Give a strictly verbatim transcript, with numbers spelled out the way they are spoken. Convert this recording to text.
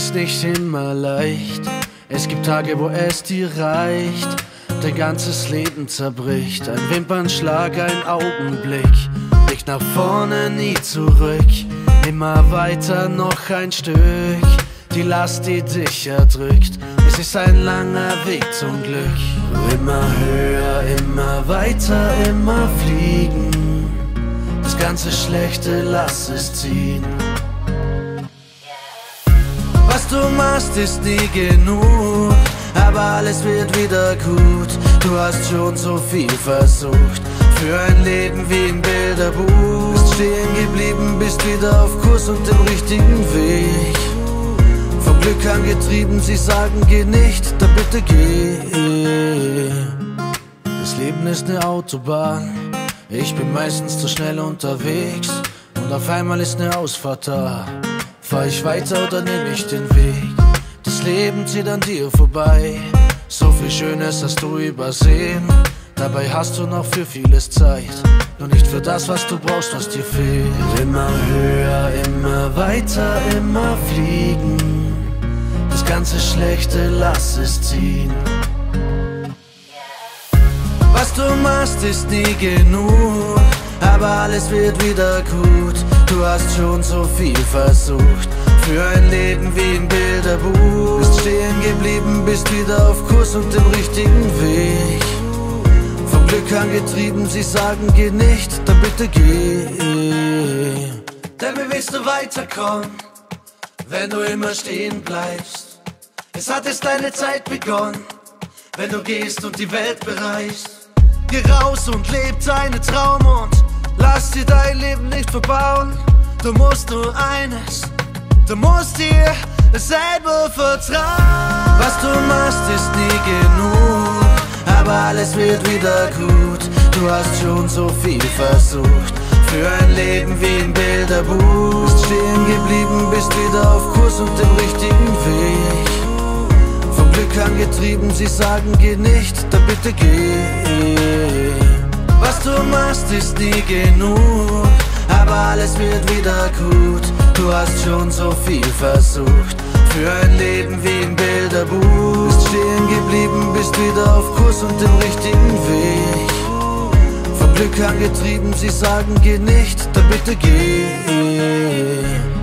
ist nicht immer leicht. Es gibt Tage, wo es dir reicht, dein ganzes Leben zerbricht. Ein Wimpernschlag, ein Augenblick, Blick nach vorne, nie zurück. Immer weiter, noch ein Stück, die Last, die dich erdrückt. Es ist ein langer Weg zum Glück. Immer höher, immer weiter, immer fliegen. Das ganze Schlechte, lass es ziehen. Was du machst, ist nie genug, aber alles wird wieder gut. Du hast schon so viel versucht, für ein Leben wie ein Bilderbuch. Bist stehen geblieben, bist wieder auf Kurs und dem richtigen Weg. Vom Glück angetrieben, sie sagen, geh nicht, dann bitte geh. Das Leben ist eine Autobahn, ich bin meistens zu schnell unterwegs. Und auf einmal ist eine Ausfahrt da. Fahr ich weiter oder nehm ich den Weg? Das Leben zieht an dir vorbei. So viel Schönes hast du übersehen. Dabei hast du noch für vieles Zeit, nur nicht für das, was du brauchst, was dir fehlt. Immer höher, immer weiter, immer fliegen. Das ganze Schlechte, lass es ziehen. Was du machst, ist nie genug, aber alles wird wieder gut. Du hast schon so viel versucht, für ein Leben wie ein Bilderbuch. Bist stehen geblieben, bist wieder auf Kurs und dem richtigen Weg. Vom Glück angetrieben, sie sagen, geh nicht, dann bitte geh. Denn wie willst du weiterkommen, wenn du immer stehen bleibst? Es hat erst deine Zeit begonnen, wenn du gehst und die Welt bereist. Geh raus und leb deinen Traum und lass dir dein Leben nicht verbauen. Du musst nur eines, du musst dir selber vertrauen. Was du machst, ist nie genug, aber alles wird wieder gut. Du hast schon so viel versucht, für ein Leben wie ein Bilderbuch. Bist stehen geblieben, bist wieder auf Kurs und dem richtigen Weg. Vom Glück angetrieben, sie sagen, geh nicht, dann bitte geh. Was du machst, ist nie genug, aber alles wird wieder gut. Du hast schon so viel versucht, für ein Leben wie ein Bilderbuch. Bist stehen geblieben, bist wieder auf Kurs und dem richtigen Weg. Vom Glück angetrieben, sie sagen, geh nicht, dann bitte geh.